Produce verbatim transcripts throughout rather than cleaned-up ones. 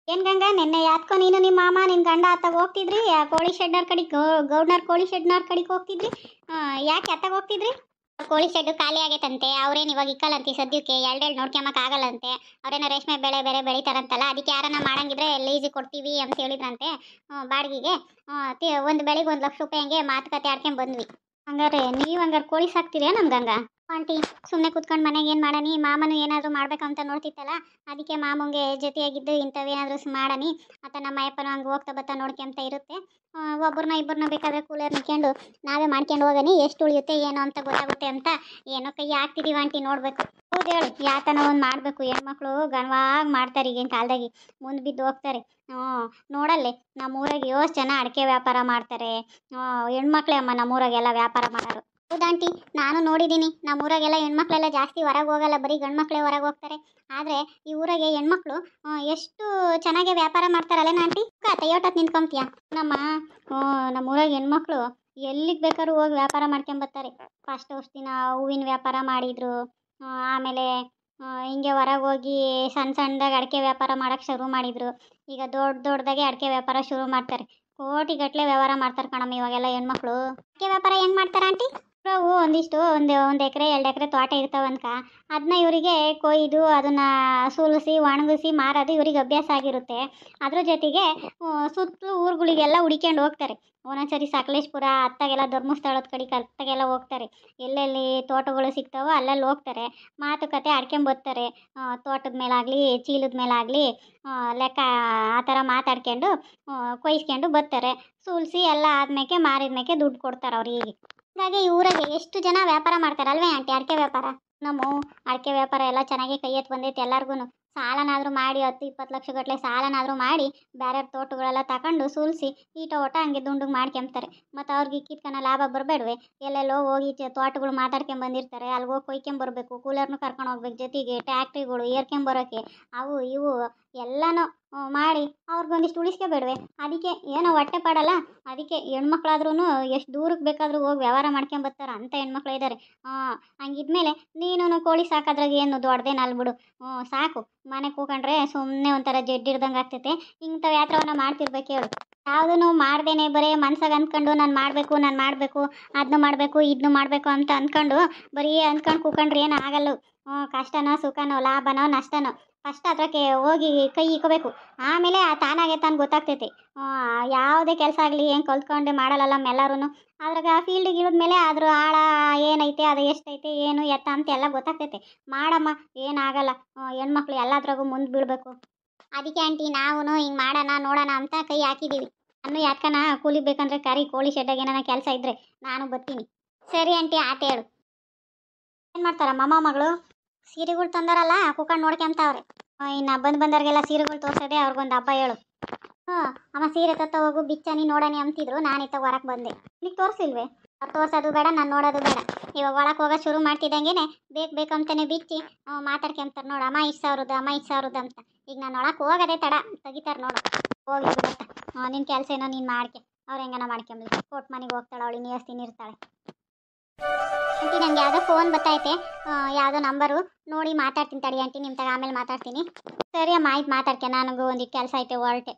ಏನ್ ಗಂಗಾ ನಿನ್ನೆ ಯಾತ್ಕೋ ನೀನು ನಿಮ್ಮ ಮಾಮ ನಿನ್ ಗಂಡ ಅತ್ತಾಗ ಹೋಗ್ತಿದ್ರಿ ಆ ಕೋಳಿ ಶೆಡ್ನರ್ ಕಡೆಗೆ ಗೌಡ್ನರ್ ಕೋಳಿ ಶೆಡ್ನರ್ ಕಡೆಗೆ ಹೋಗ್ತಿದ್ರಿ ಆ, ಯಾಕೆ ಅತ್ತಾಗ ಹೋಗ್ತಿದ್ರಿ? ಕೋಳಿ ಶೆಡ್ ಖಾಲಿ ಆಗೈತಂತೆ. ಅವ್ರೇನು ಇವಾಗ ಇಕ್ಕಲ್ಲಂತೆ ಸದ್ಯಕ್ಕೆ ಎರಡೆರಡು ನೋಡ್ಕೊಂಬಕ್ ಆಗಲ್ಲಂತೆ. ಅವ್ರೇನೋ ರೇಷ್ಮೆ ಬೆಳೆ ಬೇರೆ ಬೆಳಿತಾರಂತಲ್ಲ, ಅದಕ್ಕೆ ಯಾರನ್ನ ಮಾಡಂಗಿದ್ರೆ ಲೀಸಿಗೆ ಕೊಡ್ತೀವಿ ಅಂತ ಹೇಳಿದ್ರಂತೆ. ಹ್ಮ್, ಬಾಡಿಗೆಗೆ ಒಂದು ಬೆಳಿಗ್ಗೆ ಒಂದು ಲಕ್ಷ ರೂಪಾಯಿ ಹಂಗೆ ಮಾತುಕತೆ ಆಡ್ಕೊಂಡ್ ಬಂದ್ವಿ. ಹಂಗಾರೆ ನೀವು ಹಂಗಾರೆ ಕೋಳಿ ಸಾಕ್ತಿದ್ಯಾ ನಮ್ ಗಂಗಾ? ಆಂಟಿ ಸುಮ್ಮನೆ ಕುತ್ಕೊಂಡು ಮನೆಗೆ ಏನು ಮಾಡನಿ, ಮಾಮನು ಏನಾದರೂ ಮಾಡ್ಬೇಕಂತ ನೋಡ್ತಿತ್ತಲ್ಲ, ಅದಕ್ಕೆ ಮಾಮಂಗೆ ಜೊತೆಯಾಗಿದ್ದು ಇಂಥವೇನಾದ್ರೂ ಮಾಡನಿ ಆತ ನಮ್ಮ ಅಯ್ಯಪ್ಪನ ಹಂಗೆ ಹೋಗ್ತಾ ಬತ್ತಾ ನೋಡ್ಕೊಂತ ಇರುತ್ತೆ. ಆ, ಒಬ್ರನ್ನ ಇಬ್ಬರನ್ನ ಬೇಕಾದ್ರೆ ಕೂಲರ್ ನಿಕ್ಕೊಂಡು ನಾವೇ ಮಾಡ್ಕೊಂಡು ಹೋಗನಿ, ಎಷ್ಟು ಉಳಿಯುತ್ತೆ ಏನು ಅಂತ ಗೊತ್ತಾಗುತ್ತೆ ಅಂತ ಏನೋ ಕೈ ಹಾಕ್ತಿದೀವಿ ಆಂಟಿ. ನೋಡ್ಬೇಕು. ಹೌದು ಹೇಳು, ಯಾತನ ಒಂದು ಮಾಡಬೇಕು. ಹೆಣ್ಮಕ್ಳು ಘನವಾಗಿ ಮಾಡ್ತಾರೆ ಈಗಿನ ಕಾಲದಾಗಿ, ಮುಂದೆ ಬಿದ್ದು ಹೋಗ್ತಾರೆ. ಹ್ಞೂ, ನೋಡಲ್ಲೇ ನಮ್ಮೂರಾಗೆ ಯೋಷ್ಟು ಜನ ಅಡಿಕೆ ವ್ಯಾಪಾರ ಮಾಡ್ತಾರೆ. ಹೆಣ್ಮಕ್ಳೇ ಅಮ್ಮ ನಮ್ಮೂರಾಗೆಲ್ಲ ವ್ಯಾಪಾರ ಮಾಡೋರು. ಹೌದಾಂಟಿ, ನಾನು ನೋಡಿದ್ದೀನಿ. ನಮ್ಮೂರಾಗೆಲ್ಲ ಹೆಣ್ಮಕ್ಳೆಲ್ಲ ಜಾಸ್ತಿ ಹೊರಗೆ ಹೋಗಲ್ಲ, ಬರೀ ಗಂಡ್ಮಕ್ಳೇ ಹೊರಗೆ ಹೋಗ್ತಾರೆ. ಆದರೆ ಈ ಊರಾಗೆ ಹೆಣ್ಮಕ್ಳು ಎಷ್ಟು ಚೆನ್ನಾಗಿ ವ್ಯಾಪಾರ ಮಾಡ್ತಾರಲ್ಲೇನ ಆಂಟಿ? ತಯ್ಯೋಟತ್ ನಿಂತ್ಕೊಂತೀಯ ನಮ್ಮ ನಮ್ಮೂರಾಗ ಹೆಣ್ಮಕ್ಳು ಎಲ್ಲಿಗೆ ಬೇಕಾದ್ರೂ ಹೋಗಿ ವ್ಯಾಪಾರ ಮಾಡ್ಕೊಂಬರ್ತಾರೆ. ಫಸ್ಟ್ ಅಷ್ಟು ದಿನ ಹೂವಿನ ವ್ಯಾಪಾರ ಮಾಡಿದ್ರು, ಆ, ಆಮೇಲೆ ಆ, ಹಿಂಗೆ ಹೊರಗೆ ಹೋಗಿ ಸಣ್ಣ ಸಣ್ಣದಾಗಿ ಅಡಿಕೆ ವ್ಯಾಪಾರ ಮಾಡೋಕ್ಕೆ ಶುರು ಮಾಡಿದ್ರು. ಈಗ ದೊಡ್ಡ ದೊಡ್ಡದಾಗೆ ಅಡಿಕೆ ವ್ಯಾಪಾರ ಶುರು ಮಾಡ್ತಾರೆ. ಕೋಟಿಗಟ್ಟಲೆ ವ್ಯವಹಾರ ಮಾಡ್ತಾರೆ ಕಣಮ್ಮ ಇವಾಗೆಲ್ಲ ಹೆಣ್ಮಕ್ಳು. ಅಡಿಕೆ ವ್ಯಾಪಾರ ಹೆಂಗೆ ಮಾಡ್ತಾರೆ ಆಂಟಿ? ಅವು ಒಂದಿಷ್ಟು ಒಂದು ಒಂದು ಎಕರೆ ಎರಡು ಎಕರೆ ತೋಟ ಇರ್ತಾವಂತ, ಅದನ್ನ ಇವರಿಗೆ ಕೊಯ್ದು ಅದನ್ನು ಸುಲಿಸಿ ಒಣಗಿಸಿ ಮಾರೋದು ಇವ್ರಿಗೆ ಅಭ್ಯಾಸ ಆಗಿರುತ್ತೆ. ಅದ್ರ ಜೊತೆಗೆ ಸುತ್ತಲೂ ಊರುಗಳಿಗೆಲ್ಲ ಹುಡ್ಕೊಂಡು ಹೋಗ್ತಾರೆ. ಒಂದೊಂದ್ಸರಿ ಸಕಲೇಶ್ಪುರ ಅತ್ತಾಗೆಲ್ಲ ಧರ್ಮಸ್ಥಳದ ಕಡೆಗೆ ಅತ್ತಾಗೆಲ್ಲ ಹೋಗ್ತಾರೆ. ಎಲ್ಲೆಲ್ಲಿ ತೋಟಗಳು ಸಿಗ್ತಾವೋ ಅಲ್ಲೆಲ್ಲಿ ಹೋಗ್ತಾರೆ, ಮಾತುಕತೆ ಆಡ್ಕೊಂಬರ್ತಾರೆ. ತೋಟದ ಮೇಲಾಗಲಿ ಚೀಲದ ಮೇಲಾಗಲಿ ಲೆಕ್ಕ ಆ ಥರ ಮಾತಾಡ್ಕೊಂಡು ಕೊಯ್ಸ್ಕೊಂಡು ಬರ್ತಾರೆ. ಸುಲಿಸಿ ಎಲ್ಲ ಆದ್ಮೇಲೆ ಮಾರಿದ್ಮೇಲೆ ದುಡ್ಡು ಕೊಡ್ತಾರೆ ಅವ್ರಿಗೆ. ಹಾಗಾಗಿ ಈ ಊರಾಗೆ ಎಷ್ಟು ಜನ ವ್ಯಾಪಾರ ಮಾಡ್ತಾರಲ್ವೇ ಆಂಟಿ ಅಡಿಕೆ ವ್ಯಾಪಾರ? ನಮ್ಮ ಅಡಿಕೆ ವ್ಯಾಪಾರ ಎಲ್ಲ ಚೆನ್ನಾಗಿ ಕೈ ಎತ್ತು ಬಂದೈತೆ ಎಲ್ಲರಿಗೂ. ಸಾಲನಾದರೂ ಮಾಡಿ ಹತ್ತು ಇಪ್ಪತ್ತು ಲಕ್ಷ ಗಟ್ಟಲೆ ಸಾಲನಾದರೂ ಮಾಡಿ ಬೇರೆ ತೋಟಗಳೆಲ್ಲ ತಗೊಂಡು ಸುಲಿಸಿ ಈಟ ಓಟ ಹಂಗೆ ದುಂಡಿಗೆ ಮಾಡ್ಕೊಂತಾರೆ. ಮತ್ತು ಅವ್ರಿಗೆ ಇಕ್ಕಿದ್ಕನ ಲಾಭ ಬರಬೇಡ್ವೆ? ಎಲ್ಲೆಲ್ಲೋ ಹೋಗಿ ತೋಟಗಳು ಮಾತಾಡ್ಕೊಂಡು ಬಂದಿರ್ತಾರೆ, ಅಲ್ಲಿಗೆ ಹೋಗಿ ಕೊಯ್ಕೊಂಬರ್ಬೇಕು, ಕೂಲರ್ನು ಕರ್ಕೊಂಡು ಹೋಗ್ಬೇಕು, ಜೊತೆಗೆ ಟ್ಯಾಕ್ಟ್ರಿಗಳು ಏರ್ಕೊಂಬರೋಕ್ಕೆ ಅವು ಇವು ಎಲ್ಲನೂ ಮಾಡಿ ಅವ್ರಿಗೊಂದಿಷ್ಟು ಉಳಿಸ್ಕೊಬೇಡ್ವೆ? ಅದಕ್ಕೆ ಏನೋ ಹೊಟ್ಟೆ ಪಾಡಲ್ಲ, ಅದಕ್ಕೆ ಹೆಣ್ಮಕ್ಳಾದ್ರೂ ಎಷ್ಟು ದೂರಕ್ಕೆ ಬೇಕಾದರೂ ಹೋಗಿ ವ್ಯವಹಾರ ಮಾಡ್ಕೊಂಬರ್ತಾರೆ ಅಂಥ ಹೆಣ್ಮಕ್ಳು ಇದ್ದಾರೆ. ಹಾಂ, ಹಂಗಿದ್ಮೇಲೆ ನೀನು ಕೋಳಿ ಸಾಕೋದ್ರಾಗ ಏನು ದೊಡ್ಡದೇನು ಅಲ್ಬಿಡು. ಹ್ಞೂ, ಸಾಕು. ಮನೆ ಕೂಕೊಂಡ್ರೆ ಸುಮ್ಮನೆ ಒಂಥರ ಜಡ್ಡಿಡ್ದಂಗೆ ಆಗ್ತೈತೆ. ಇಂಥವು ಯಾತ್ರವನ್ನ ಮಾಡ್ತಿರ್ಬೇಕು ಹೇಳು. ಯಾವುದೂ ಮಾಡ್ದೇನೆ ಬರೀ ಮನ್ಸಾಗ ಅಂದ್ಕೊಂಡು ನಾನು ಮಾಡಬೇಕು ನಾನು ಮಾಡಬೇಕು ಅದನ್ನು ಮಾಡಬೇಕು ಇದನ್ನು ಮಾಡಬೇಕು ಅಂತ ಅಂದ್ಕೊಂಡು ಬರೀ ಅಂದ್ಕೊಂಡು ಕೂಕೊಂಡ್ರೆ ಏನು ಆಗಲ್ಲ. ಹ್ಞೂ, ಕಷ್ಟನೋ ಸುಖನೋ ಲಾಭನೋ ನಷ್ಟನೋ ಫಸ್ಟ್ ಅದಕ್ಕೆ ಹೋಗಿ ಕೈ ಇಕ್ಕೋಬೇಕು, ಆಮೇಲೆ ಆ ತಾನಾಗೆ ತಾನು ಗೊತ್ತಾಗ್ತೈತೆ. ಯಾವುದೇ ಕೆಲಸ ಆಗಲಿ ಏನು ಕಲ್ತ್ಕೊಂಡೆ ಮಾಡಲ್ಲ ಎಲ್ಲರೂ. ಅದ್ರಾಗ ಫೀಲ್ಡಿಗೆ ಇಳಿದ್ಮೇಲೆ ಅದ್ರ ಆಳ ಏನೈತೆ, ಅದು ಎಷ್ಟೈತೆ ಏನು ಎತ್ತ ಅಂತ ಎಲ್ಲ ಗೊತ್ತಾಗ್ತೈತೆ. ಮಾಡಮ್ಮ, ಏನಾಗಲ್ಲ. ಹೆಣ್ಮಕ್ಳು ಎಲ್ಲದ್ರಾಗೂ ಮುಂದೆ ಬೀಳಬೇಕು. ಅದಕ್ಕೆ ಆಂಟಿ ನಾವು ಹಿಂಗೆ ಮಾಡೋಣ ನೋಡೋಣ ಅಂತ ಕೈ ಹಾಕಿದ್ದೀವಿ. ನಾನು ಯಾಕನ ಕೂಲಿ ಬೇಕಂದ್ರೆ ಕರಿ, ಕೋಳಿ ಶೆಡ್ಡಾಗ ಏನಾರ ಕೆಲಸ ಇದ್ದರೆ ನಾನು ಬರ್ತೀನಿ. ಸರಿ ಆಂಟಿ, ಆತ ಹೇಳು. ಏನು ಮಾಡ್ತಾರ ಮಾಮ ಮಗಳು? ಸೀರೆಗಳು ತಂದಾರಲ್ಲ ಕೂಕೊಂಡು ನೋಡ್ಕೊಂತವ್ರೆ. ಇನ್ನು ಬಂದು ಬಂದವ್ರಿಗೆಲ್ಲ ಸೀರೆಗಳು ತೋರಿಸೋದೆ ಅವ್ರಿಗೊಂದು ಹಬ್ಬ ಹೇಳು. ಹ್ಞೂ ಅಮ್ಮ, ಸೀರೆ ತತ್ತ ಹೋಗು ಬಿಚ್ಚಾನಿ ನೋಡಾನಿ ಅಂತಿದ್ರು, ನಾನು ಇತ್ತ ಹೊರಕ್ಕೆ ಬಂದೆ. ಇಲ್ಲಿಗೆ ತೋರಿಸಿಲ್ವೇ? ಅವ್ರು ತೋರಿಸೋದು ಬೇಡ, ನಾನು ನೋಡೋದು ಬೇಡ. ಇವಾಗ ಒಳಗೆ ಹೋಗೋದು ಶುರು ಮಾಡ್ತಿದ್ದಂಗೆ ಬೇಕು ಬೇಕು ಅಂತಲೇ ಬಿಚ್ಚಿ ಮಾತಾಡ್ಕೊಂತಾರೆ. ನೋಡು ಅಮ್ಮ ಇಷ್ಟು ಸಾವಿರದ್ದು ಅಮ್ಮ ಇಷ್ಟು ಸಾವಿರದ್ದು ಅಂತ. ಈಗ ನಾನು ಒಳಗೆ ಹೋಗೋದೇ ತಡ, ತೆಗಿತಾರೆ ನೋಡು. ಹೋಗಿ ಗೊತ್ತಾ, ನಿನ್ನ ಕೆಲಸ ಏನೋ ನೀನು ಮಾಡ್ಕೆ, ಅವ್ರು ಹೆಂಗನ ಮಾಡ್ಕೊಂಬಿಡಿ. ಕೋಟ್ ಮನೆಗೆ ಹೋಗ್ತಾಳೆ ಅವಳು, ನೀವಸ್ತೀನಿ ಇರ್ತಾಳೆ. ಆಂಟಿ ನನಗೆ ಯಾವುದೋ ಫೋನ್ ಬರ್ತೈತೆ, ಯಾವುದೋ ನಂಬರು ನೋಡಿ ಮಾತಾಡ್ತೀನಿ ತಡಿ ಆಂಟಿ, ನಿಮ್ಮ ತಗ ಆಮೇಲೆ ಮಾತಾಡ್ತೀನಿ. ಸರಿ ಅಮ್ಮ, ಆಯ್ತು ಮಾತಾಡ್ಕೆ, ನನಗೂ ಒಂದಿಟ್ಟು ಕೆಲಸ ಐತೆ ಹೊರಟೆ.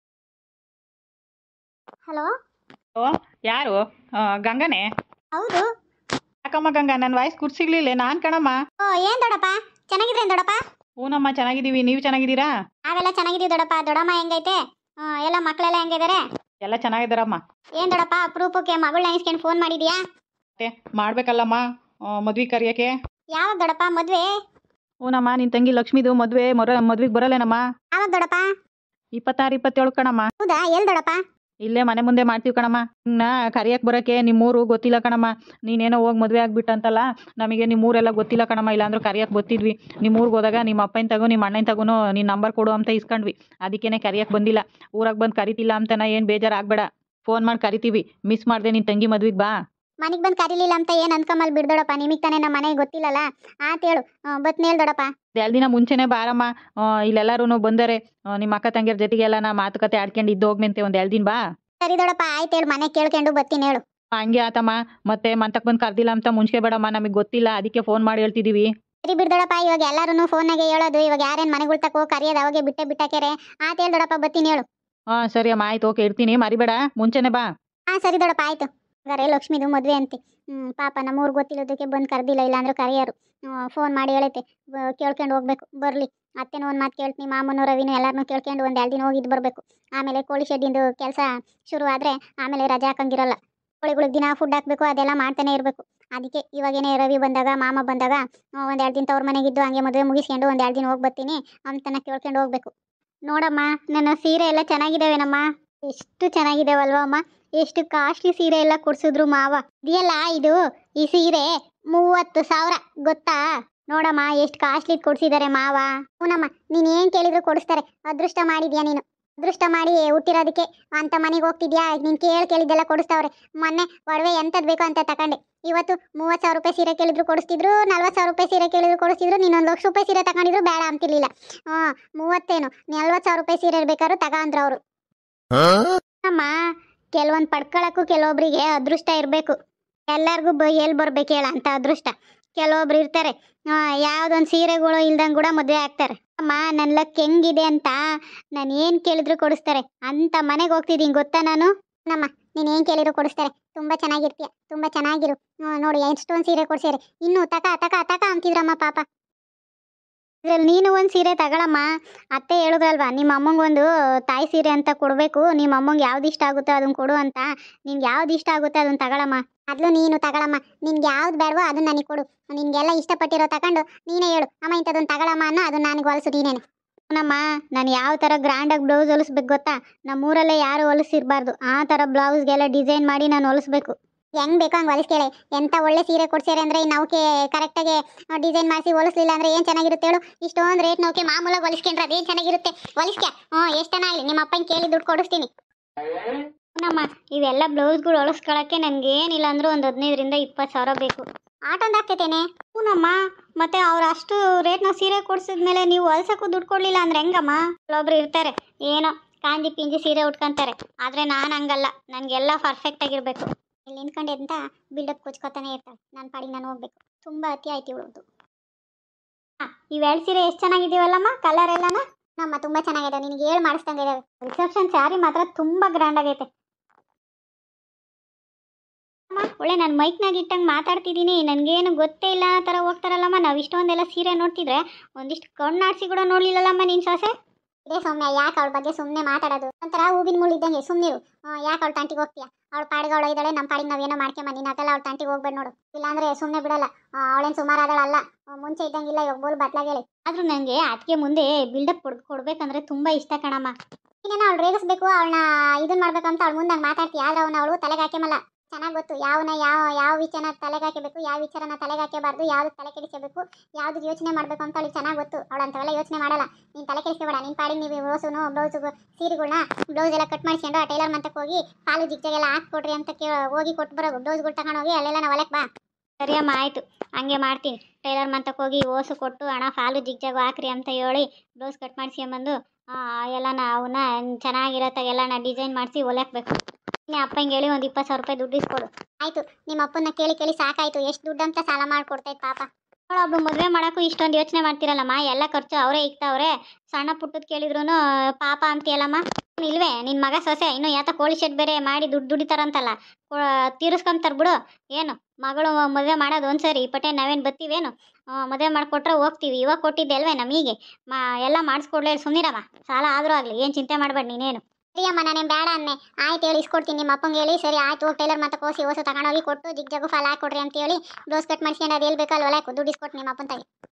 ಹಲೋ ಓ, ಯಾರು? ಗಂಗನೇ? ಹೌದು. ಯಾಕಮ್ಮ ಗಂಗಾ, ನನ್ನ ವಾಯ್ಸ್ ಗುರ್ಸಿಗ್ಲಿಲ್ಲ? ನಾನು ಕಣಮ್ಮ. ಓ, ಏನು ದೊಡ್ಡಪ್ಪ, ಚೆನ್ನಾಗಿದ್ರೇನು ದೊಡ್ಡಪ್ಪ? ಹೂನಮ್ಮ, ಚೆನ್ನಾಗಿದ್ದೀವಿ. ನೀವು ಚೆನ್ನಾಗಿದ್ದೀರಾ? ನಾವೆಲ್ಲ ಚೆನ್ನಾಗಿದ್ದೀವಿ ದೊಡ್ಡಪ್ಪ. ದೊಡ್ಡಮ್ಮ ಹೆಂಗೈತೆ? ಎಲ್ಲ ಮಕ್ಕಳೆಲ್ಲ ಹೆಂಗಿದ್ದಾರೆ? ಎಲ್ಲ ಚೆನ್ನಾಗಿದ್ದಾರಮ್ಮ. ಏನು ದೊಡ್ಡಪ್ಪ ಅಪರೂಪಕ್ಕೆ ಮಗಳನ್ನ ನೆನೆಸ್ಕೊಂಡು ಫೋನ್ ಮಾಡಿದ್ಯಾ? ಮತ್ತೆ ಮಾಡ್ಬೇಕಲ್ಲಮ್ಮ ಮದ್ವೆ ಕರೆಯೋಕ್ಕೆ. ಯಾವಾಗ ದೊಡ್ಡಪ್ಪ ಮದುವೆ? ಹೂನಮ್ಮ, ನಿನ್ನ ತಂಗಿ ಲಕ್ಷ್ಮಿದು ಮದುವೆ ಮೊರ ಮದ್ವೆಗೆ ಬರಲ್ಲೇನಮ್ಮ? ಯಾವಾಗ ದೊಡ್ಡಪ್ಪ? ಇಪ್ಪತ್ತಾರು ಇಪ್ಪತ್ತೇಳು ಕಣಮ್ಮ. ಹೌದಾ, ಎಲ್ಲಿ ದೊಡ್ಡಪ್ಪ? ಇಲ್ಲೇ ಮನೆ ಮುಂದೆ ಮಾಡ್ತೀವಿ ಕಣಮ್ಮ. ಇನ್ನ ಕರಿಯಕ್ಕೆ ಬರೋಕ್ಕೆ ನಿಮ್ಮೂರು ಗೊತ್ತಿಲ್ಲ ಕಣಮ್ಮ. ನೀನೇನೋ ಹೋಗಿ ಮದುವೆ ಆಗ್ಬಿಟ್ಟಂತಲ್ಲ, ನಮಗೆ ನಿಮ್ಮೂರೆಲ್ಲ ಗೊತ್ತಿಲ್ಲ ಕಣಮ್ಮ. ಇಲ್ಲಾಂದ್ರೆ ಕರಿಯಕ್ಕೆ ಬರ್ತಿದ್ವಿ. ನಿಮ್ಮೂರಿಗೆ ಹೋದಾಗ ನಿಮ್ಮ ಅಪ್ಪನ ತಗೋ ನಿಮ್ಮ ಅಣ್ಣನ ತಗೋ ನಿನ್ನ ನಂಬರ್ ಕೊಡು ಅಂತ ಇಸ್ಕೊಂಡ್ವಿ. ಅದಕ್ಕೇನೆ ಕರಿಯಕ್ಕೆ ಬಂದಿಲ್ಲ. ಊರಾಗ ಬಂದು ಕರಿತಿಲ್ಲ ಅಂತನ ಏನು ಬೇಜಾರಾಗಬೇಡ. ಫೋನ್ ಮಾಡಿ ಕರಿತೀವಿ. ಮಿಸ್ ಮಾಡಿದೆ ನಿನ್ನ ತಂಗಿ ಮದ್ವೆಗೆ ಬಾ. ಮನೆಗೆ ಬಂದು ಕರೀಲಿಲ್ಲ ಅಂತ ಏನು ಅನ್ಕೊಂಬಲ್ ಬಿಡ್ದೊಡಪ್ಪ. ನಿಮಗೆ ತಾನೇ ನಮ್ಮ ಮನೆಗೆ ಗೊತ್ತಿಲ್ಲಲ್ಲ. ಆತ ಹೇಳು, ಬತ್ನ ಹೇಳು ದೊಡ್ಡಪ್ಪ. ಎರಡು ದಿನ ಮುಂಚೆನೇ ಬಾರಮ್ಮ. ಇಲ್ಲೆಲ್ಲರೂ ಬಂದರೆ ನಿಮ್ಮ ಅಕ್ಕ ತಂಗಿಯರ ಜೊತೆಗೆಲ್ಲ ನಾ ಮಾತುಕತೆ ಆಡ್ಕೊಂಡು ಇದ್ದು ಹೋಗ್ಮೆಂತೆ ಒಂದು ಎರಡು ದಿನ ಬಾ. ಸರಿ ದೊಡ್ಡಪ್ಪ, ಆಯ್ತು ಹೇಳು, ಮನೆ ಕೇಳ್ಕೊಂಡು ಬರ್ತೀನಿ ಹೇಳು. ಹಂಗೆ ಆತಮ್ಮ. ಮತ್ತೆ ಮಂತಕ್ಕೆ ಬಂದು ಕರ್ದಿಲ್ಲ ಅಂತ ಮುಂಚೆ ಬೇಡಮ್ಮ, ನಮಗೆ ಗೊತ್ತಿಲ್ಲ. ಅದಕ್ಕೆ ಫೋನ್ ಮಾಡಿ ಹೇಳ್ತಿದ್ದೀವಿ. ಸರಿ ಬಿಡ್ದೊಡಪ್ಪ, ಇವಾಗ ಎಲ್ಲರೂ ಫೋನಾಗೆ ಹೇಳೋದು, ಇವಾಗ ಯಾರೇನು ಮನೆಗಳು ತಕೋ ಕರಿಯೋದು ಅವಾಗೆ ಬಿಟ್ಟೆ ಬಿಟ್ಟಾಕ್ಯಾರೆ. ಆತ ಹೇಳಿ ದೊಡಪ್ಪ ಬತ್ತೀನಿ ಹೇಳು. ಹಾಂ ಸರಿ ಅಮ್ಮ ಆಯ್ತು, ಓಕೆ ಇಡ್ತೀನಿ, ಮರಿಬೇಡ ಮುಂಚೆನೆ ಬಾ. ಹಾಂ ಸರಿ ದೊಡಪ್ಪ ಆಯಿತು. ಹಾಗಾರೆ ಲಕ್ಷ್ಮಿದು ಮದುವೆ ಅಂತೆ. ಹ್ಞೂ ಪಾಪ ನಮ್ಮೂರು ಗೊತ್ತಿಲ್ಲದಕ್ಕೆ ಬಂದು ಕರೆದಿಲ್ಲ, ಇಲ್ಲಾಂದ್ರೆ ಕರೆಯೋರು. ಫೋನ್ ಮಾಡಿ ಹೇಳೈತೆ ಕೇಳ್ಕೊಂಡು ಹೋಗ್ಬೇಕು, ಬರಲಿ. ಅತ್ತೆನೂ ಒಂದು ಮಾತು ಕೇಳ್ತೀನಿ, ಮಾಮೂನು ರವಿನೂ ಎಲ್ಲರನ್ನೂ ಕೇಳ್ಕೊಂಡು ಒಂದು ಎರಡು ದಿನ ಹೋಗಿದ್ದು ಬರಬೇಕು. ಆಮೇಲೆ ಕೋಳಿ ಶೆಡ್ಡಿಂದು ಕೆಲಸ ಶುರು ಆದರೆ ಆಮೇಲೆ ರಜೆ ಹಾಕಂಗಿರಲ್ಲ. ಕೋಳಿಗಳಿಗೆ ದಿನ ಫುಡ್ ಹಾಕಬೇಕು, ಅದೆಲ್ಲ ಮಾಡ್ತಾನೆ ಇರಬೇಕು. ಅದಕ್ಕೆ ಇವಾಗೇನೆ ರವಿ ಬಂದಾಗ ಮಾಮ ಬಂದಾಗ ಒಂದು ಎರಡು ದಿನ ತವ್ರ ಮನೆಗಿದ್ದು ಹಂಗೆ ಮದುವೆ ಮುಗಿಸ್ಕೊಂಡು ಒಂದು ಎರಡು ದಿನ ಹೋಗಿ ಬರ್ತೀನಿ ಅಂತನ ಕೇಳ್ಕೊಂಡು ಹೋಗ್ಬೇಕು. ನೋಡಮ್ಮ, ನನ್ನ ಸೀರೆ ಎಲ್ಲ ಚೆನ್ನಾಗಿದ್ದಾವೇನಮ್ಮ? ಎಷ್ಟು ಚೆನ್ನಾಗಿದ್ದಾವಲ್ವ ಅಮ್ಮ? ಎಷ್ಟು ಕಾಸ್ಟ್ಲಿ ಸೀರೆ ಎಲ್ಲ ಕೊಡ್ಸಿದ್ರು ಮಾವ. ಇದೆಯಲ್ಲ ಇದು ಈ ಸೀರೆ ಮೂವತ್ತು ಸಾವಿರ ಗೊತ್ತಾ? ನೋಡಮ್ಮ ಎಷ್ಟು ಕಾಸ್ಟ್ಲಿ ಕೊಡ್ಸಿದ್ದಾರೆ ಮಾವ. ಹೂನಮ್ಮ, ನೀನು ಏನು ಕೇಳಿದ್ರು ಕೊಡಿಸ್ತಾರೆ. ಅದೃಷ್ಟ ಮಾಡಿದ್ಯಾ ನೀನು, ಅದೃಷ್ಟ ಮಾಡಿ ಹುಟ್ಟಿರೋದಕ್ಕೆ ಅಂತ ಮನೆಗೆ ಹೋಗ್ತಿದ್ಯಾ. ನೀನು ಕೇಳಿ ಕೇಳಿದ್ದೆಲ್ಲ ಕೊಡಿಸ್ತಾವ್ರೆ. ಮೊನ್ನೆ ಒಡವೆ ಎಂಥದ್ದು ಬೇಕೋ ಅಂತ ತಗೊಂಡೆ. ಇವತ್ತು ಮೂವತ್ತು ಸಾವಿರ ರೂಪಾಯಿ ಸೀರೆ ಕೇಳಿದ್ರು ಕೊಡಿಸ್ತಿದ್ರು, ನಲ್ವತ್ತು ಸಾವಿರ ರೂಪಾಯಿ ಸೀರೆ ಕೇಳಿದ್ರು ಕೊಡಿಸ್ತಿದ್ರು. ನೀನೊಂದು ಲಕ್ಷ ರೂಪಾಯಿ ಸೀರೆ ತಗೊಂಡಿದ್ರು ಬೇಡ ಅಂತಿರ್ಲಿಲ್ಲ. ಹಾಂ ಮೂವತ್ತೇನು ನಲ್ವತ್ತು ಸಾವಿರ ರೂಪಾಯಿ ಸೀರೆ ಬೇಕಾದ್ರು ತಗ ಅಂದ್ರು ಅವರು. ಅಮ್ಮ, ಕೆಲವೊಂದು ಪಡ್ಕೊಳಕ್ಕೂ ಕೆಲವೊಬ್ರಿಗೆ ಅದೃಷ್ಟ ಇರಬೇಕು. ಎಲ್ಲರಿಗೂ ಬ ಎಲ್ಲಿ ಬರ್ಬೇಕು ಹೇಳ ಅಂತ ಅದೃಷ್ಟ. ಕೆಲವೊಬ್ರು ಇರ್ತಾರೆ ಯಾವುದೊಂದು ಸೀರೆಗಳು ಇಲ್ದಂಗೆ ಕೂಡ ಮದುವೆ ಆಗ್ತಾರೆ. ಅಮ್ಮ, ನನ್ನ ಲಕ್ ಹೆಂಗಿದೆ ಅಂತ ನಾನು ಏನು ಕೇಳಿದ್ರು ಕೊಡಿಸ್ತಾರೆ ಅಂತ ಮನೆಗೆ ಹೋಗ್ತಿದ್ದೀನಿ ಗೊತ್ತಾ ನಾನು. ನಮ್ಮ ನೀನು ಏನು ಕೇಳಿದ್ರು ಕೊಡಿಸ್ತಾರೆ. ತುಂಬ ಚೆನ್ನಾಗಿರ್ತೀಯ, ತುಂಬ ಚೆನ್ನಾಗಿರು. ನೋಡಿ ಎಷ್ಟೊಂದು ಸೀರೆ ಕೊಡ್ಸಿರಿ. ಇನ್ನೂ ತಕ ತಕ ತಕ ಅಂತಿದ್ರಮ್ಮ ಪಾಪ. ಇದ್ರಲ್ಲಿ ನೀನು ಒಂದು ಸೀರೆ ತಗೊಳಮ್ಮ. ಅತ್ತೆ ಹೇಳಿದ್ರಲ್ವಾ ನಿಮ್ಮ ಅಮ್ಮಂಗೊಂದು ತಾಯಿ ಸೀರೆ ಅಂತ ಕೊಡಬೇಕು, ನಿಮ್ಮ ಅಮ್ಮಂಗೆ ಯಾವ್ದು ಇಷ್ಟ ಆಗುತ್ತೋ ಅದನ್ನು ಕೊಡು ಅಂತ. ನಿನ್ಗೆ ಯಾವ್ದು ಇಷ್ಟ ಆಗುತ್ತೆ ಅದನ್ನು ತಗೊಳಮ್ಮ. ಅದಲು ನೀನು ತಗೊಳಮ್ಮ. ನಿನ್ಗೆ ಯಾವ್ದು ಬೇಡವೋ ಅದನ್ನ ನನಗೆ ಕೊಡು. ನಿನಗೆಲ್ಲ ಇಷ್ಟಪಟ್ಟಿರೋ ತಗೊಂಡು ನೀನೇ ಹೇಳು, ಅಮ್ಮ ಇಂಥದ್ದೊಂದು ತಗೊಳಮ್ಮ ಅನ್ನೋ ಅದನ್ನ ನನಗೆ ಹೊಲಿಸು ನೀನೇನು. ನಮ್ಮ ನಾನು ಯಾವ ಥರ ಗ್ರ್ಯಾಂಡಾಗಿ ಬ್ಲೌಸ್ ಹೊಲಿಸ್ಬೇಕು ಗೊತ್ತಾ? ನಮ್ಮೂರಲ್ಲೇ ಯಾರು ಹೊಲಿಸಿರ್ಬಾರ್ದು ಆ ಥರ ಬ್ಲೌಸ್ಗೆಲ್ಲ ಡಿಸೈನ್ ಮಾಡಿ ನಾನು ಹೊಲಿಸ್ಬೇಕು. ಹೆಂಗೆ ಬೇಕೋ ಹಂಗೆ ಹೊಲಿಸ್ಕೇಳೆ. ಎಂಥ ಒಳ್ಳೆ ಸೀರೆ ಕೊಡ್ಸ್ಯಾರೆ ಅಂದರೆ ನಾವುಕೆ ಕರೆಕ್ಟಾಗಿ ಡಿಸೈನ್ ಮಾಡಿಸಿ ಹೊಲಿಸ್ಲಿಲ್ಲ ಅಂದರೆ ಏನು ಚೆನ್ನಾಗಿರುತ್ತೆ ಹೇಳು? ಇಷ್ಟೊಂದು ರೇಟ್ ನಾವುಕೆ ಮಾಮೂಲಾಗಿ ಹೊಲಿಸ್ಕೊಂಡ್ರೆ ಅದೇನು ಚೆನ್ನಾಗಿರುತ್ತೆ? ಹೊಲಿಸ್ಕ್ಯಾ ಹ್ಞೂ ಎಷ್ಟನ್ನಾಗಲಿ ನಿಮ್ಮ ಅಪ್ಪನ ಕೇಳಿ ದುಡ್ಡು ಕೊಡಿಸ್ತೀನಿ. ನಮ್ಮ ಇವೆಲ್ಲ ಬ್ಲೌಸ್ಗಳು ಹೊಲಿಸ್ಕೊಳ್ಳೋಕ್ಕೆ ನನಗೆ ಏನಿಲ್ಲ ಅಂದರೂ ಒಂದು ಹದಿನೈದರಿಂದ ಇಪ್ಪತ್ತು ಸಾವಿರ ಬೇಕು. ಆಟೊಂದು ಆಗ್ತೈತೇನೆ. ಹ್ಞೂನಮ್ಮ, ಮತ್ತೆ ಅವ್ರು ಅಷ್ಟು ರೇಟ್ನ ಸೀರೆ ಕೊಡಿಸಿದ್ಮೇಲೆ ನೀವು ಹೊಲ್ಸೋಕ್ಕೂ ದುಡ್ಡು ಕೊಡಲಿಲ್ಲ ಅಂದ್ರೆ ಹೆಂಗಮ್ಮ? ಕೆಲವೊಬ್ರು ಇರ್ತಾರೆ ಏನೋ ಕಾಂಜಿ ಪಿಂಜಿ ಸೀರೆ ಉಟ್ಕೊಂತಾರೆ, ಆದರೆ ನಾನು ಹಂಗಲ್ಲ. ನನಗೆಲ್ಲ ಪರ್ಫೆಕ್ಟಾಗಿರಬೇಕು. ಇಲ್ಲಿ ನಿಂತ್ಕೊಂಡೆ ಅಂತ ಬಿಲ್ಡಪ್ ಕೊಚ್ಕೋತಾನೆ ಇರ್ತಾಳೆ. ನನ್ನ ಪಾಡಿಗೆ ನಾನು ಹೋಗ್ಬೇಕು. ತುಂಬ ಅತಿ ಆಯ್ತು ಇವಳದು. ಹಾಂ, ಇವೆರಡು ಸೀರೆ ಎಷ್ಟು ಚೆನ್ನಾಗಿದ್ದೀವಲ್ಲಮ್ಮ ಕಲರ್ ಎಲ್ಲನ? ನಮ್ಮ ತುಂಬ ಚೆನ್ನಾಗಿದೆ. ನಿನಗೆ ಹೇಳಿ ಮಾಡಿಸ್ದಂಗೆ ಇದ್ದಾವೆ. ರಿಸೆಪ್ಷನ್ ಸ್ಯಾರಿ ಮಾತ್ರ ತುಂಬ ಗ್ರ್ಯಾಂಡ್ ಆಗೈತೆ. ಅಮ್ಮ ಒಳ್ಳೆ ನಾನು ಮೈಕ್ನಾಗ ಇಟ್ಟಂಗೆ ಮಾತಾಡ್ತಿದ್ದೀನಿ, ನನಗೇನು ಗೊತ್ತೇ ಇಲ್ಲ ಆ ಥರ ಹೋಗ್ತಾರಲ್ಲಮ್ಮ. ನಾವು ಇಷ್ಟೊಂದೆಲ್ಲ ಸೀರೆ ನೋಡ್ತಿದ್ರೆ ಒಂದಿಷ್ಟು ಕಣ್ಣಾಡಿಸಿ ಕೂಡ ನೋಡಲಿಲ್ಲಲ್ಲಮ್ಮ ನಿನ್ನ ಸೊಸೆ. ಇದೇ ಸೌಮ್ಯ, ಯಾಕೆ ಅವಳ ಬಗ್ಗೆ ಸುಮ್ಮನೆ ಮಾತಾಡೋದು? ಒಂಥರ ಹೂವಿನ ಮುಳ್ಳು ಇದ್ದಂಗೆ ಸುಮ್ಮನಿರು. ಯಾಕೆ ಅವಳು ತಂಟಿಗೆ ಹೋಗ್ತೀಯ? ಅವಳ ಪಾಡಿಗೆ ಅವಳು ಇದ್ದಾಳೆ, ನಮ್ಮ ಪಾಡಿಗೆ ನಾವೇನೋ ಮಾಡ್ಕೊಂಬ. ನೀನು ಅದೆಲ್ಲ ಅವಳು ತಂಟಿಗೆ ಹೋಗ್ಬೇಡ ನೋಡು, ಇಲ್ಲಾಂದರೆ ಸುಮ್ಮನೆ ಬಿಡಲ್ಲ. ಅವಳೇನು ಸುಮಾರು ಆದಳಲ್ಲ, ಮುಂಚೆ ಇದ್ದಂಗಿಲ್ಲ, ಇವಾಗ ಬೋಲ್ ಬಟ್ಲಾಗೇಳಿ. ಆದರೂ ನನಗೆ ಅದಕ್ಕೆ ಮುಂದೆ ಬಿಲ್ಡಪ್ ಕೊಡ್ ಕೊಡ್ಬೇಕಂದ್ರೆ ತುಂಬ ಇಷ್ಟ ಕಣಮ್ಮ. ಇನ್ನೇನೋ ಅವಳು ರೇಗಿಸ್ಬೇಕು, ಅವಳನ್ನ ಇದನ್ನ ಮಾಡ್ಬೇಕಂತ ಅವಳು ಮುಂದೆ ಮಾತಾಡ್ತೀಯ. ಆದ್ರೆ ಅವನು ಅವಳು ತಲೆಗೆ ಹಾಕ್ಯಮಲ್ಲ. ಚೆನ್ನಾಗಿ ಗೊತ್ತು ಯಾವನ ಯಾವ ಯಾವ ವಿಚಾರನ ತಲೆಗೆ ಹಾಕಬೇಕು, ಯಾವ ವಿಚಾರನ ತಲೆಗೆ ಹಾಕಬಾರ್ದು, ಯಾವ್ದು ತಲೆ ಕೆಡಿಸಬೇಕು, ಯಾವ್ದು ಯೋಚನೆ ಮಾಡಬೇಕು ಅಂತ ಅವಳಿಗೆ ಚೆನ್ನಾಗಿ ಗೊತ್ತು. ಅವಳು ಅಂಥವೆಲ್ಲ ಯೋಚನೆ ಮಾಡಲ್ಲ. ನೀನು ತಲೆ ಕೆಡಿಸ್ಕೋಬೇಡ. ನಿನ್ನ ಪಾಡಿಗೆ ನೀವು ರೋಸುನು ಬ್ಲೌಸು ಸೀರೆಗಳನ್ನ ಬ್ಲೌಸ್ ಎಲ್ಲ ಕಟ್ ಮಾಡಿಸ್ಕೊಂಡು ಆ ಟೈಲರ್ ಮಂತಕ್ಕೆ ಹೋಗಿ ಕಾಲು ಜಿಗ್ಜಾಗೆಲ್ಲ ಹಾಕ್ಕೊಡ್ರಿ ಅಂತ ಕೇ ಹೋಗಿ ಕೊಟ್ಟು ಬರೋ ಬ್ಲೌಸ್ಗಳು ತಗೊಂಡೋಗಿ ಅಲ್ಲೆಲ್ಲ ನಾವು ಹೊಲಕ್ಕೆ ಬಾ. ಸರಿಯಮ್ಮ ಆಯಿತು, ಹಂಗೆ ಮಾಡ್ತೀನಿ. ಟೈಲರ್ ಮಂತಕ್ಕೆ ಹೋಗಿ ಓಸು ಕೊಟ್ಟು ಹಣ ಫಾಲು ಜಿಗ್ಜಾಗು ಹಾಕ್ರಿ ಅಂತ ಹೇಳಿ ಬ್ಲೌಸ್ ಕಟ್ ಮಾಡಿಸ್ಕೊಂಬಂದು ಎಲ್ಲ ಅವನ್ನ ಚೆನ್ನಾಗಿರತ್ತಾಗೆಲ್ಲ ಡಿಸೈನ್ ಮಾಡಿಸಿ ಹೊಲಿಯಾಕಬೇಕು. ನಿಮ್ಮ ಅಪ್ಪಂಗೆ ಹೇಳಿ ಒಂದು ಇಪ್ಪತ್ತು ಸಾವಿರ ರೂಪಾಯಿ ದುಡ್ಡು ಇಸ್ಕೊಡು. ಆಯಿತು, ನಿಮ್ಮ ಅಪ್ಪನ ಕೇಳಿ ಕೇಳಿ ಸಾಕಾಯಿತು. ಎಷ್ಟು ದುಡ್ಡು ಅಂತ ಸಾಲ ಮಾಡಿಕೊಡ್ತೈತೆ ಪಾಪ. ಅವಳೊಬ್ಬ ಮದುವೆ ಮಾಡೋಕ್ಕೂ ಇಷ್ಟೊಂದು ಯೋಚನೆ ಮಾಡ್ತಿರಲ್ಲಮ್ಮ. ಎಲ್ಲ ಖರ್ಚು ಅವರೇ ಇಕ್ತಾವ್ರೆ. ಸಣ್ಣ ಪುಟ್ಟದ್ದು ಕೇಳಿದ್ರು ಪಾಪ ಅಂತೀಯಲ್ಲಮ್ಮ. ಇಲ್ವೇ ನಿನ್ನ ಮಗ ಸೊಸೆ ಇನ್ನೂ ಯಾತ ಕೋಳಿ ಶೆಡ್ ಬೇರೆ ಮಾಡಿ ದುಡ್ಡು ದುಡಿತಾರಂತಲ್ಲ, ತೀರಿಸ್ಕೊಂತಾರೆ ಬಿಡು. ಏನು ಮಗಳು ಮದುವೆ ಮಾಡೋದು ಒಂದು ಸರಿ ಪಟೆ ನಾವೇನು ಬತ್ತೀವೇನು? ಮದುವೆ ಮಾಡಿಕೊಟ್ರೆ ಹೋಗ್ತೀವಿ. ಇವಾಗ ಕೊಟ್ಟಿದ್ದೆ ಅಲ್ವೇ ನಮಗೆ ಮಾ ಎಲ್ಲ ಮಾಡಿಸ್ಕೊಡ್ಲೇ. ಸುಮ್ಮನಿರಮ್ಮ, ಸಾಲ ಆದರೂ ಆಗಲಿ, ಏನು ಚಿಂತೆ ಮಾಡಬೇಡ ನೀನೇನು. ಸರಿ ಅಮ್ಮ, ನಾನೇನು ಬೇಡ ಅನ್ನೆ. ಆಯ್ತು ಹೇಳಿ ಇಸ್ಕೊಡ್ತೀನಿ ನಿಮ್ಮ ಅಪ್ಪಂಗೆ ಹೇಳಿ. ಸರಿ ಆಯ್ತು, ಹೋಗಿ ಟೈಲರ್ ಮತ್ತೆ ಕೋಸಿ ಹೊಸ ತಗೊಂಡೋಗಿ ಕೊಟ್ಟು ಜಿಗ್ ಜಗು ಫಾಲ್ ಹಾಕೊಡ್ರಿ ಅಂತ ಹೇಳಿ ಬ್ಲೌಸ್ ಕಟ್ ಮಾಡಿಸ್ಕೊಂಡು ಅದು ಎಲ್ಲಿ ಬೇಕೋ ಅಲ್ಲಿ ಹೊಲ ದುಡ್ಡು ಇಸ್ಕೊಟ್ಟು ನಿಮ್ಮ ಅಪ್ಪನ ತಾಯಿ.